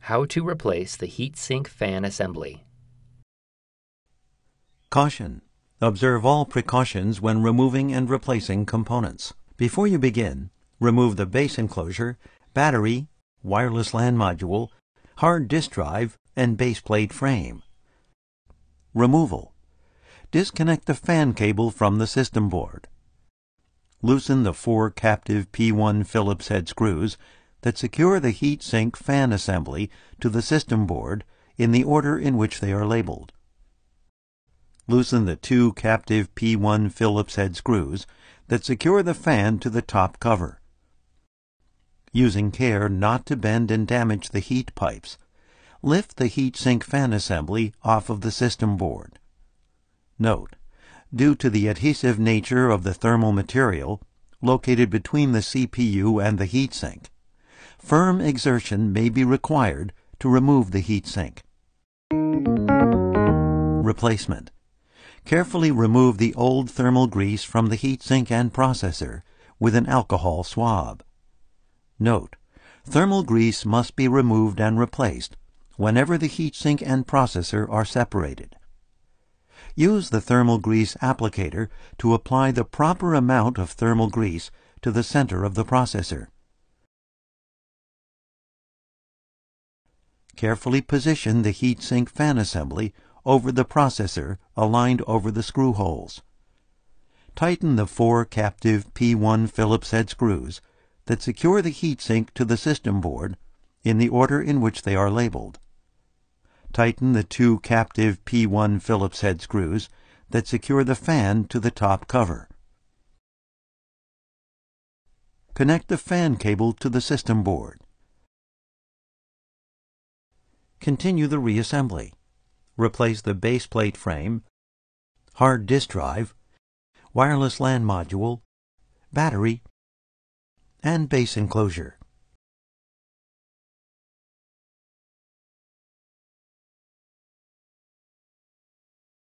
How to replace the heatsink fan assembly. Caution. Observe all precautions when removing and replacing components. Before you begin, remove the base enclosure, battery, wireless LAN module, hard disk drive, and base plate frame. Removal. Disconnect the fan cable from the system board. Loosen the 4 captive P1 Phillips head screws that secure the heatsink fan assembly to the system board in the order in which they are labeled. Loosen the 2 captive P1 Phillips head screws that secure the fan to the top cover. Using care not to bend and damage the heat pipes, lift the heatsink fan assembly off of the system board. Note: due to the adhesive nature of the thermal material located between the CPU and the heatsink, firm exertion may be required to remove the heatsink. Replacement. Carefully remove the old thermal grease from the heatsink and processor with an alcohol swab. Note: thermal grease must be removed and replaced whenever the heatsink and processor are separated. Use the thermal grease applicator to apply the proper amount of thermal grease to the center of the processor. Carefully position the heatsink fan assembly over the processor aligned over the screw holes. Tighten the 4 captive P1 Phillips head screws that secure the heatsink to the system board in the order in which they are labeled. Tighten the 2 captive P1 Phillips head screws that secure the fan to the top cover. Connect the fan cable to the system board. Continue the reassembly. Replace the base plate frame, hard disk drive, wireless LAN module, battery, and base enclosure.